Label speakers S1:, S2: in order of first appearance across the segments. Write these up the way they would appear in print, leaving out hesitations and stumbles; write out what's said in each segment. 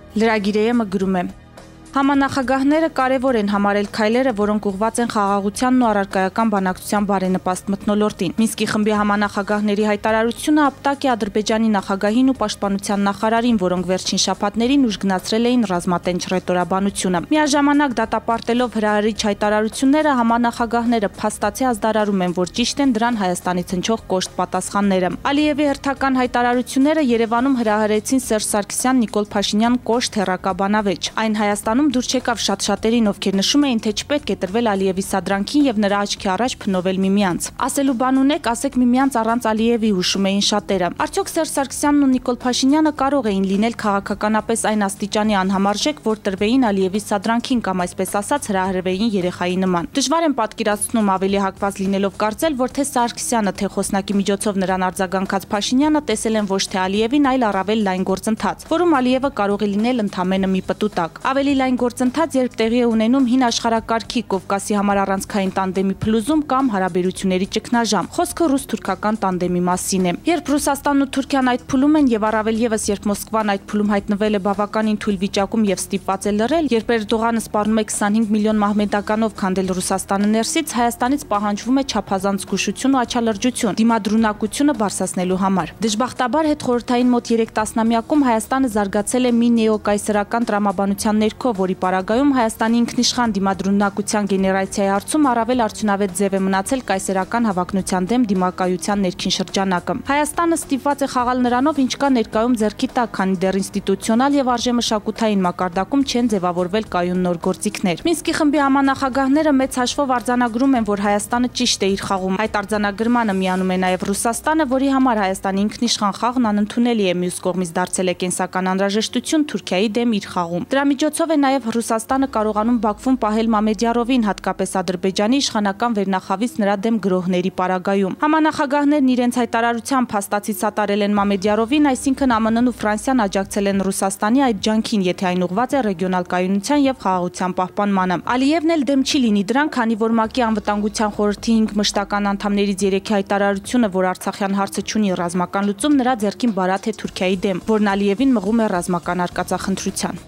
S1: Լրագիրը գրում է. Համանախագահները կարևոր են համարել քայլերը, որոնք ուղղված են խաղաղությանն ու առարկայական բանակցության բարենպաստ մթնոլորտին։ Մինսկի խմբի համանախագահների հայտարարությունը ապտակ է Ադրբեջանի նախագահին ու պաշտպանության նախարարին, որոնք վերջին շաբաթներին ուժգնացրել էին ռազմատենչ ռետորաբանությունը։ Միաժամանակ դատապարտելով հրահրիչ հայտարարությունները, համանախագահները փաստացի ազդարարում են, որ ճիշտ են դրան Հայաստանից հնչող կոշտ պատասխանները։ Ալիևի հերթական հայտարարությունները Երևանում հրահրեցին Սերժ Սարգսյան, Նիկոլ Փաշինյան կոշտ հեռակաբանավեճ։ Այն Հայաստանում դուր չեկավ շատ-շատերին, ովքեր նշում էին, թե չպետք է տրվել Ալիևի սադրանքին եւ նրա աչքի առաջ փնովել միմյանց։ Ասելու բան ունեք, ասեք միմյանց առանց Ալիևի, հուշում էին շատերը։ Արդյոք Սերժ Սարգսյանն ու Նիկոլ Փաշինյանը կարող էին լինել քաղաքականապես այն աստիճանի անհամարժեք, որ տրվեին Ալիևի սադրանքին կամ այսպես ասած հրահրվեին երեխայի նման։ Դժվար եմ պատկերացնում ավելի հակված լինելով կարծել, որ թե Սարգսյանը, թե խոսնակի միջոցով նրան արձագանքած Փաշինյանը տեսել են ոչ թե Ալիևին, այլ առավել լայն գործընթաց, որում Ալիևը կարող է լինել ընդամենը մի պտուտակ։ Ավելի լայն գործընթաց, երբ տեղի է ունենում հին աշխարհակարգի Կովկասի համար առանցքային տանդեմի փլուզում կամ հարաբերությունների ճգնաժամ։ Խոսքը ռուս-թուրքական տանդեմի մասին է։ Երբ Ռուսաստանն ու Թուրքիան այդ փուլում են եւ առավել եւս երբ Մոսկվան այդ փուլում հայտնվել է բավականին թույլ վիճակում եւ ստիպված է լռել, երբ Էրդողանը սպառնում է 25 միլիոն մահմեդականով քանդել Ռուսաստանը ներսից, Հայաստանից պահանջվում է չափազանց զգուշություն ու աչալրջություն, դիմադրունակությունը բարձրացնելու համար։ Դժբախտաբար հետխորհրդային մոտ 3 տասնամյակում Հայաստանը զարգացել է մի նեոկայսերական տրամաբանության ներքո, որի պարագայում Հայաստանի ինքնիշխան դիմադրունակության գեներացիայի հարցում առավել արդյունավետ ձև է մնացել կայսերական հավակնության դեմ դիմակայության ներքին շրջանակը։ Հայաստանը ստիպված է խաղալ նրանով, ինչ կա ներկայում ձեռքի տակ, քանի դեռ ինստիտուցիոնալ եւ արժեմշակութային մակարդակում չեն ձևավորվել կայուն նոր գործիքներ։ Մինսկի խմբի համանախագահները մեծ հաշվով արձանագրում են, որ Հայաստանը ճիշտ է իր խաղում։ Այդ արձանագրմանը միանում է նաեւ Ռուսաստանը, որի համար Հայաստանի ինքնիշխան խաղն անընդունելի է, մյուս կողմից դարձել է կենսական անհրաժեշտություն Թուրքիայի դեմ իր խաղում։ Դրա միջոցով է նաեւ Ռուսաստանը կարողանում Բաքվում պահել Մամեդյարովին, հատկապես Ադրբեջանի իշխանական վերնախավից նրա դեմ գրոհների պարագայում։ Համանախագահներն իրենց հայտարարությամբ փաստացի սատարել են Մամեդյարովին, այսինքն ԱՄՆ-ն ու Ֆրանսիան աջակցել են Ռուսաստանի այդ ջանքին, եթե այն ուղղված է ռեգիոնալ կայունության եւ խաղաղության պահպանմանը։ Ալիևն էլ դեմ չի լինի դրան, քանի որ ՄԱԿ-ի անվտանգության խորհրդի 5 մշտական անդամներից 3-ի հայտարարությունը, որ Արցախյան հարցը չունի ռազմական լուծում, նրա ձեռքին բարաթ է Թուրքիայի դեմ, որն Ալիևին մղում է ռազմական արկածախնդրության։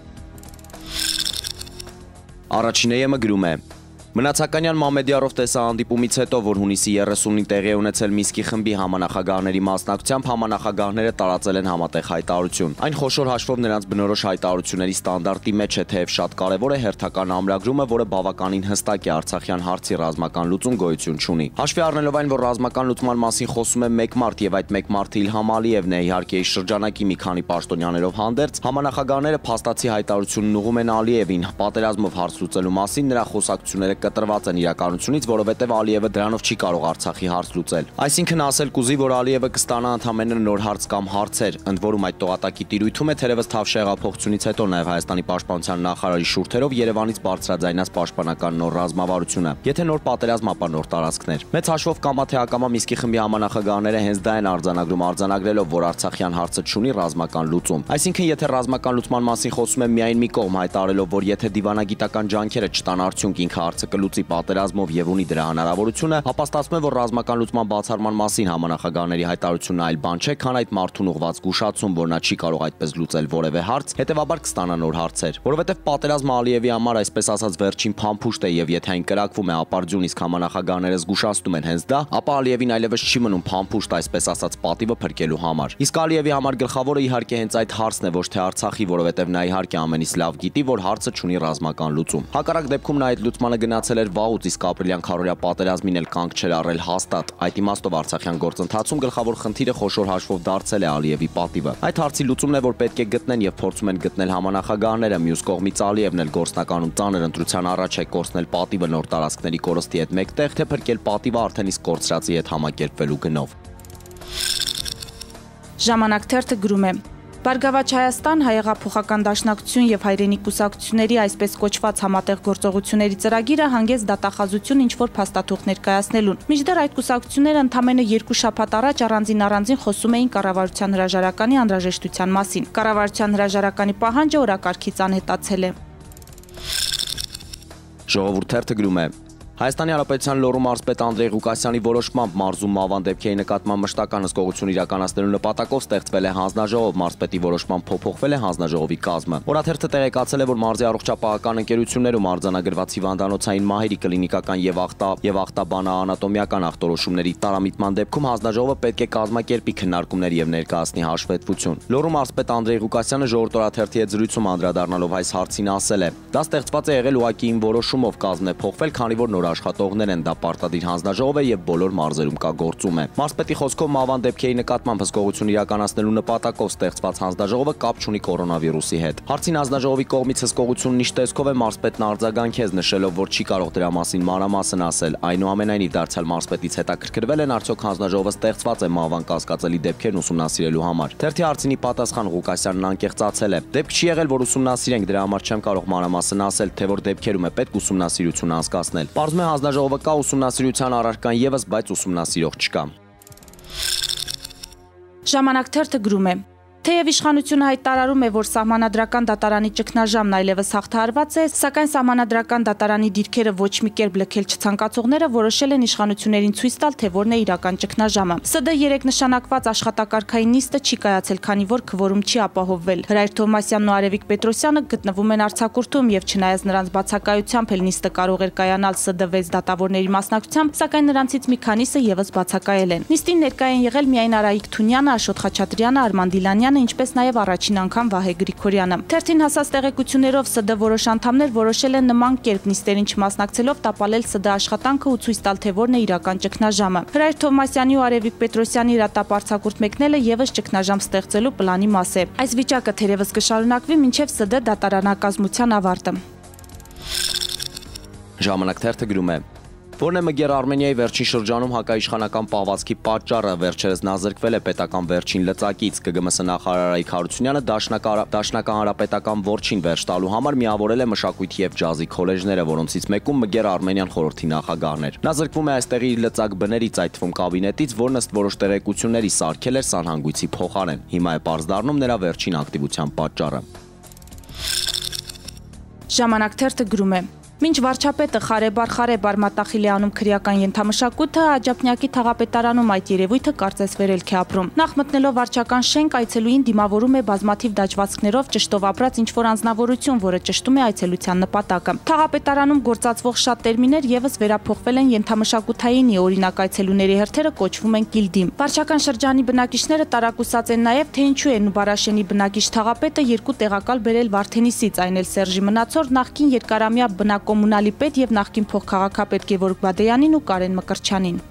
S2: Առաջինը գրում է. Մնացականյան Մամեդյարով տեսահանդիպումից հետո, որ հունիսի 30-ին տեղի է ունեցել Մինսկի խմբի համանախագահների մասնակցությամբ, համանախագահները տարածել են համատեղ հայտարարություն։ Այն խոշոր հաշվով նրանց բնորոշ հայտարարությունների ստանդարտի մեջ է, թեև շատ կարևոր է հերթական ամրագրումը, որը բավականին հստակ է Արցախյան հարցի ռազմական լուծում գոյություն չունի։ Հաշվի առնելով այն, որ ռազմական լուծման մասին խոսում է մեկ մարդ եւ այդ մեկ մարդը Իլհամ Ալիևն է, իհարկե իր շրջանակի մի քանի պաշտոնյաներով հանդերձ, համանախագահները փաստացի հայտարարությունն ուղղում են Ալիևին, պատերազմով հարց լուծելու մասին նրա խոսակցությունները կտրված են իրականությունից, որովհետև Ալիևը դրանով չի կարող Արցախի հարց լուծել։ Այսինքն ասել կուզի, որ Ալիևը կստանա ընդամենը նոր հարց կամ հարցեր, ընդ որում այդ տողատակի տիրույթում է թերևս Թավշեղափոխությունից հետո նաև Հայաստանի պաշտպանության նախարարի շուրթերով Երևանից բարձրաձայնած պաշտպանական նոր ռազմավարությունը։ Եթե նոր պատերազմ, ապա նոր տարածքներ։ Մեծ հաշվով կամա թե ակամա Մինսկի խմբի համանախագահները հենց դա են արձանագրելով, որ Արցախյան հարցը չունի ռազմական լուծում։ Այսինքն եթե ռազմական լուծման մասին խոսում է միայն մի կողմ, հայտարարելով, որ եթե դիվանագիտական ջանքերը չտան արդյունք, ինքը հարցը կլուծի պատերազմով եւ ունի դրա հնարավորությունը, ապա ստացվում է, որ ռազմական լուծման բացառման մասին համանախագահների հայտարարությունը այլ բան չէ, քան այդ մարդուն ուղղված զգուշացում, որ նա չի կարող այդպես լուծել որևէ հարց, հետեւաբար կստանա նոր հարցեր, որովհետեւ պատերազմը Ալիևի համար այսպես ասած վերջին փամփուշտ է եւ եթե այն կրակվում է ապարդյուն, իսկ համանախագահները զգուշացնում են հենց դա, ապա Ալիևին այլևս չի մնում փամփուշտ, այսպես ասած պատիվը փրկելու համար։ Իսկ Ալիևի համար գլխավորը իհարկե հենց այդ հարցն է, ոչ թե Արցախի, որովհետեւ նա իհարկե ամենից լավ գիտի, որ հարցը չունի ռազմական լուծում։ Հակառակ դեպքում նա այդ լուծմանը գնացել էր վաղուց, իսկ ապրիլյան քարորյա պատերազմին էլ կանգ չէր առել հաստատ։ Այդ իմաստով Արցախյան գործընթացում գլխավոր խնդիրը խոշոր հաշվով դարձել է Ալիևի պատիվը։ Այդ հարցի լուծումն է, որ պետք է գտնեն եւ փորձում են գտնել համանախագահները, մյուս կողմից Ալիևն էլ գործնականում ծանր ընտրության առաջ է կորցնել պատիվը նոր տարածքների կորստի հետ մեկտեղ, թե փրկել պատիվը արդեն իսկ կորցրածի հետ համակերպվելու գնով։
S1: Ժամանակ թերթը գրում է. Բարգավաճ Հայաստան, Հայեղափոխական դաշնակցություն եւ հայրենիք կուսակցությունների այսպես կոչված համատեղ գործողությունների ծրագիրը հանգեց դատախազություն ինչ-որ փաստաթուղթ ներկայացնելուն։ Մինչդեռ այդ կուսակցությունները ընդամենը 2 շաբաթ առաջ առանձին խոսում էին կառավարության հրաժարականի անհրաժեշտության մասին։ Կառավարության հրաժարականի պահանջը օրակարգից անհետացել է։
S2: Ժողովուրդ թերթը գրում է. Հայաստանի Հանրապետության Լոռու մարզպետ Անդրեյ Ղուկասյանի որոշմամբ մարզում մահվան դեպքերի նկատմամբ մշտական հսկողություն իրականացնելու նպատակով ստեղծվել է հանձնաժողով, մարզպետի որոշմամբ փոփոխվել է հանձնաժողովի կազմը։ Օրաթերթը տեղեկացել է, որ մարզի առողջապահական ընկերություններում արձանագրված հիվանդանոցային մահերի կլինիկական եւ ախտաբանաանատոմիական ախտորոշումների տարամիտման դեպքում հանձնաժողովը պետք է կազմակերպի քննարկումներ եւ ներկայացնի հաշվետվություն։ Լոռու մարզպետ Անդրեյ Ղուկասյանը ժողովրդ օրաթերթի հետ զրույցում անդրադառնալով այս հարցին ասել է. «Դա ստեղծված է եղել ուղղակի իմ որոշումով, կազմն է փոխվել, քանի որ նոր աշխատողներ են, դա պարտադիր հանձնաժողով է եւ բոլոր մարզերում կա գործում է»։ Մարզպետի խոսքով մահվան դեպքերի նկատմամբ հսկողություն իրականացնելու նպատակով ստեղծված հանձնաժողովը կապ չունի կորոնավիրուսի հետ։ Հարցին հանձնաժողովի կողմից հսկողությունն ինչ տեսքով է, մարզպետն արձագանքեց, նշելով, որ չի կարող դրա մասին մանրամասն ասել։ Այնուամենայնիվ դարձյալ մարզպետից հետաքրքրվել են, արդյոք հանձնաժողովը ստեղծված է մահվան կասկածելի դեպքերն ուսումնասիրելու համար։ Թերթի հարցինի պատասխան Ղուկասյանն անկեղծացել է. «Դեպք չի եղել, որ ուսումնասիրենք, դրա համար չեմ կարող մանրամասն ասել, թե որ դեպքերում է պետք ուսումնասիրություն անցկացնել։ Պարզվում է հանձնաժողովը կա, ուսումնասիրության առարկան եւս, բայց ուսումնասիրող չկա»։
S1: Ժամանակ թերթը գրում է. Թեև իշխանությունը հայտարարում է, որ սահմանադրական դատարանի ճգնաժամն այլևս հաղթահարված է, սակայն սահմանադրական դատարանի դիրքերը ոչ մի կերպ լքել չցանկացողները որոշել են իշխանություններին ցույց տալ, թե որն է իրական ճգնաժամը։ ՍԴ 3 նշանակված աշխատակարգային նիստը չի կայացել, քանի որ քվորում չի ապահովվել։ Հրայր Թովմասյանն ու Արևիկ Պետրոսյանը գտնվում են արձակուրդում եւ չնայած նրանց բացակայությամբ էլ նիստը կարող էր կայանալ ՍԴ 6 դատավորների մասնակցությամբ, սակայն նրանցից մի քանիսը եւս բացակայել են։ Նիստին ներկայ են եղել միայն Արայիկ Թունյանը, Աշոտ Խաչատրյանը, Արման Դիլանյանը, ինչպես նաև առաջին անգամ Վահե Գրիգորյանը։ Թերթին հասած տեղեկություններով ՍԴ որոշ անդամներ որոշել են նման կերպ նիստերին չմասնակցելով տապալել ՍԴ աշխատանքը ու ցույց տալ, թե որն է իրական ճգնաժամը։ Հրայր Թովմասյանի ու Արևիկ Պետրոսյանի հրատապարցակուրդ մեկնելը եւս ճգնաժամ ստեղծելու պլանի մաս է։ Այս վիճակը թերևս կշարունակվի մինչև ՍԴ դատարանակազմության ավարտը։
S2: Ժամանակ թերթը գրում է. Որն է Մգեր Արմենիայի վերջին շրջանում հակաիշխանական պահվածքի պատճառը, վերջերս նա զրկվել է պետական վերջին լծակից։ ԿԳՄՍ նախարար Արայիկ Հարությունյանը Դաշնակահանրապետական որջին վերջ տալու համար միավորել է մշակույթի եւ ջազի քոլեջները, որոնցից մեկում Մգեր Արմենիան խորհրդի նախագահն էր։ Նա զրկվում է այստեղի իր լծակ բներից, այդ թվում կաբինետից, որն ըստ որոշ տեղեկությունների սարքել էր սանհանգույցի փոխարեն։ Հիմա է պարզ դառնում նրա վերջին ակտիվության պատճառը։
S1: Ժամանակ թերթը գրում է. Մինչ վարչապետը խարեբար մատախիլի քրեական ենթամշակույթը Աջափնյակի թաղապետարանում այդ երևույթը կարծես վերելք է ապրում։ Նախ մտնելով վարչական շենք այցելուին դիմավորում է բազմաթիվ դաջվածքներով ճշտով ապրած ինչ-որ անձնավորություն, որը ճշտում է այցելության նպատակը։ Թաղապետարանում գործածվող շատ տերմիններ եւս վերափոխվել են ենթամշակութայինի, օրինակ այցելուների հերթերը կոչվում են կիլդի։ Վարչական շրջանի բնակիչները տարակուսած են նաեւ, թե ինչու է Նուբարաշենի բնակիչ թաղապետը երկու տեղակալ բերել Վարդենիսից, այն էլ Սերժի Մնացոր, նախկին երկարամյա կոմունալի պետ եւ նախկին փոխքաղաքապետ Գևորգ Բադեյանին ու Կարեն Մկրտչյանին։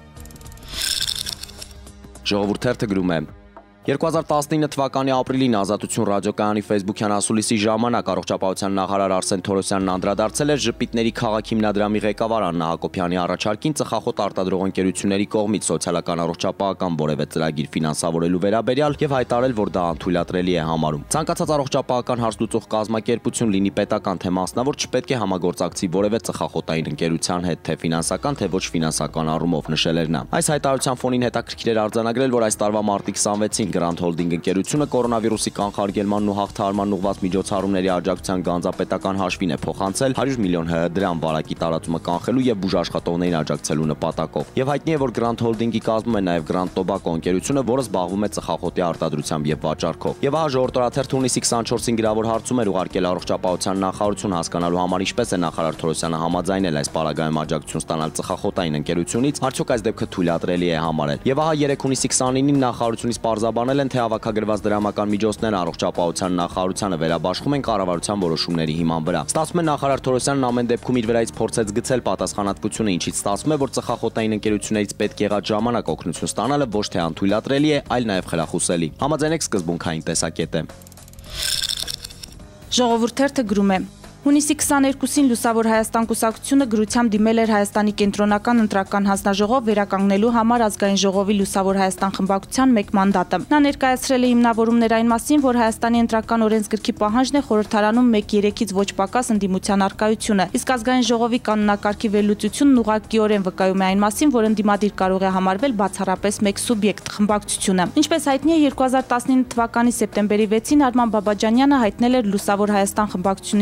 S2: Ժողովուրդ թերթը գրում է. 2019 թվականի ապրիլին Ազատություն ռադիոկայանի Facebook-յան ասուլիսի ժամանակ առողջապահության նախարար Արսեն Թորոսյանն անդրադարձել էր Ժպիտների քաղաք հիմնադրամի ղեկավար Աննա Հակոբյանի առաջարկին ծխախոտ արտադրող ընկերությունների կողմից սոցիալական առողջապահական որևէ ծրագիր ֆինանսավորելու վերաբերյալ եւ հայտարարել, որ դա անթույլատրելի է համարում։ Ցանկացած առողջապահական հարց լուծող կազմակերպություն լինի պետական թե մասնավոր չպետք է համագործակցի որևէ ծխախոտային ընկերության հետ, թե ֆինանսական, թե ոչ ֆինանսական առումով, նշել էր նա։ Այս հայտարարության ֆոնին հետաքրքիր էր արձանագրել, որ այս տարվա մարտի 26-ին Grand Holding ընկերությունը կորոնավիրուսի կանխարգելմանն ու հաղթահարման ուղղված միջոցառումների աջակցության գանձապետական հաշվին է փոխանցել 100 միլիոն դրամ վարակի տարածումը կանխելու եւ բուժաշխատողներին աջակցելու նպատակով։ Եվ հայտնի է, որ Grand Holding-ի կազմում է նաեւ Grand Tobacco ընկերությունը, որը զբաղվում է ծխախոտի արտադրությամբ եւ վաճառքով։ Եվ ահա ժողովրդ օրաթերթը հունիսի 24-ին գրավոր հարցում էր ուղարկել առողջապահության նախարարություն հասկանալու համար ինչպես է նախարար Թորոսյանը համաձայնել այս պարագայում աջակցություն ստանալ ծխախոտային ընկերությունից, արդյոք այս դեպքը թույլատրելի է համարել։ Եվ ահա 3 հունիսի 29-ին նախարարությունից պարզաբանել են, թե հավաքագրված դրամական միջոցներն առողջապահության նախարարությանը վերաբաշխում են կառավարության որոշումների հիման վրա։ Ստացվում է նախարար Թորոսյանն ամեն դեպքում իր վրայից փորձեց գցել պատասխանատվությունը, ինչից ստացվում է, որ ծխախոտային ընկերություններից պետք եղած ժամանակ օգնություն ստանալը ոչ թե անթույլատրելի է, այլ նաև խրախուսելի։ Համաձայնեք սկզբունքային տեսակետ է։
S1: Ժողովուրդ թերթը գրում է. Հունիսի 22-ին Լուսավոր Հայաստան կուսակցությունը գրությամբ դիմել էր Հայաստանի կենտրոնական ընտրական հանձնաժողով վերականգնելու համար ազգային ժողովի Լուսավոր Հայաստան խմբակցության մեկ մանդատը։ Նա ներկայացրել է հիմնավորումներ այն մասին, որ Հայաստանի ընտրական օրենսգրքի պահանջն է խորհրդարանում 1/3-ից ոչ պակաս ընդդիմության առկայությունը, իսկ ազգային ժողովի կանոնակարգի վերլուծությունն ուղղակիորեն վկայում է այն մասին, որ ընդդիմադիր կարող է համարվել բացառապես մեկ սուբյեկտ՝ խմբակցությունը։ Ինչպես հայտնի է, 2019 թվականի սեպտեմբերի 6-ին Արման Բաբաջանյանը հայտնել էր Լուսավոր Հայաստան խմբակցությունից դուրս գալ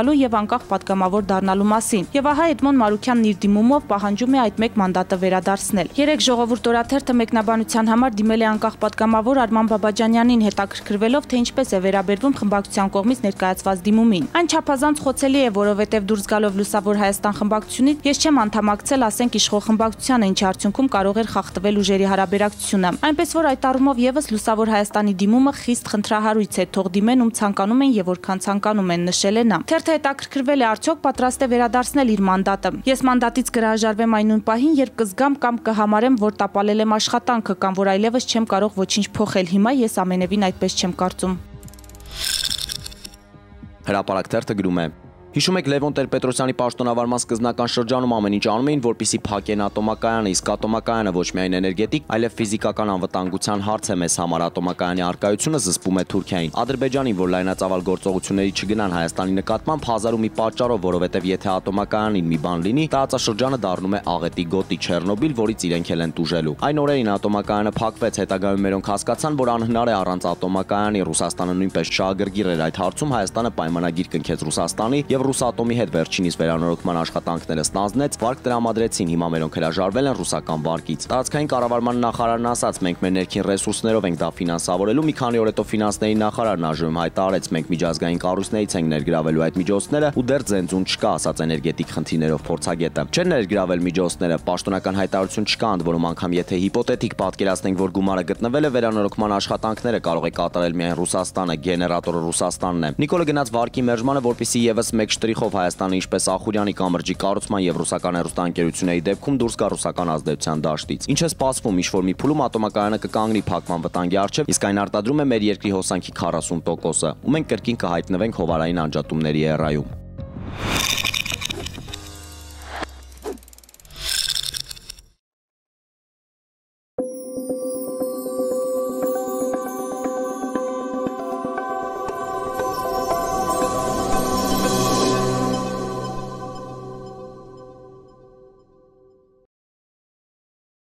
S1: ստանալու եւ անկախ պատգամավոր դառնալու մասին։ Եվ ահա Էդմոն Մարուքյանն իր դիմումով պահանջում է այդ մեկ մանդատը վերադարձնել։ Երեք Ժողովուրդ օրաթերթը մեկնաբանության համար դիմել է անկախ պատգամավոր Արման Բաբաջանյանին, հետաքրքրվելով, թե ինչպես է վերաբերվում խմբակցության կողմից ներկայացված դիմումին։ Այն չափազանց խոցելի է, որովհետև դուրս գալով Լուսավոր Հայաստան խմբակցությունից ես չեմ անդամակցել, ասենք, իշխող խմբակցությանը, ինչի արդյունքում կարող էր խախտվել ուժերի հարաբերակցությունը։ Այնպես որ այդ առումով եւս Լուսավոր Հայաստանի դիմումը խիստ խնդրահարույց է, թող դիմեն ում ցանկանում են եւ որքան ցանկանում են, նշել է նա։ Թերթը հետաքրքրվել է, արդյոք պատրաստ է վերադարձնել իր մանդատը։ Ես մանդատից կհրաժարվեմ այն նույն պահին, երբ կզգամ կամ կհամարեմ, որ տապալել եմ աշխատանքը կամ որ այլևս չեմ կարող ոչինչ փոխել։ Հիմա ես ամենևին այդպես չեմ կարծում։
S2: Հրապարակ թերթը գրում է. Հիշում եք Լևոն Տեր-Պետրոսյանի պաշտոնավարման սկզբնական շրջանում ամեն ինչ անում էին, որպեսզի փակեն ատոմակայանը, իսկ ատոմակայանը ոչ միայն էներգետիկ, այլև ֆիզիկական անվտանգության հարց է մեզ համար։ Ատոմակայանի առկայությունը զսպում է Թուրքիային։ Ադրբեջանին, որ լայնածավալ գործողությունների չգնան Հայաստանի նկատմամբ, հազար ու մի պատճառով, որովհետև եթե ատոմակայանին մի բան լինի, տարածաշրջանը դառնում է աղետի գոտի Չեռնոբիլ, որից իրենք էլ են տուժելու։ Այն օրերին ատոմակայանը փակվեց, հետագայում մերոնք հասկացան, որ անհնար է առանց ատոմակայանի։ Ռուսաստանը նույնպես շահագրգիռ էր այդ հարցում, Հայաստանը պայմանագիր կնքեց Ռուսաստանի եւ Ռուսատոմի հետ վերջինիս վերանորոգման աշխատանքները ստանձնեց, վարկ տրամադրեցին, հիմա մերոնք հրաժարվել են ռուսական վարկից։ Տարածքային կառավարման նախարարն ասաց, մենք մեր ներքին ռեսուրսներով ենք դա ֆինանսավորելու, մի քանի օր հետո ֆինանսների նախարարն ԱԺ-ում հայտարարեց, մենք միջազգային կառույցներից ենք ներգրավելու այդ միջոցները ու դեռ ձենձուն չկա, ասաց էներգետիկ խնդիրներով փորձագետը։ Չեն ներգրավել միջոցները, պաշտոնական հայտարարություն չկա, ընդ որում անգամ եթե հիպոթետիկ պատկերացնենք, որ գումարը գտնվել է, վերանորոգման աշխատանքները կարող է կատարել միայն Ռուսաստանը, գեներատորը Ռուսաստանն է։ Նիկոլը գնաց վարկի մերժմանը, որպեսզի եւս մեկ շտրիխով Հայաստանը ինչպես Ախուրյանի կամրջի կառուցման եւ ռուսական հեռուստաընկերությունների դեպքում դուրս գա ռուսական ազդեցության դաշտից։ Ինչ է սպասվում, ինչ որ մի փուլում ատոմակայանը կկանգնի փակման վտանգի առջև, իսկ այն արտադրում է մեր երկրի հոսանքի 40%-ը, ու մենք կրկին կհայտնվենք հովարային անջատումների էրայում։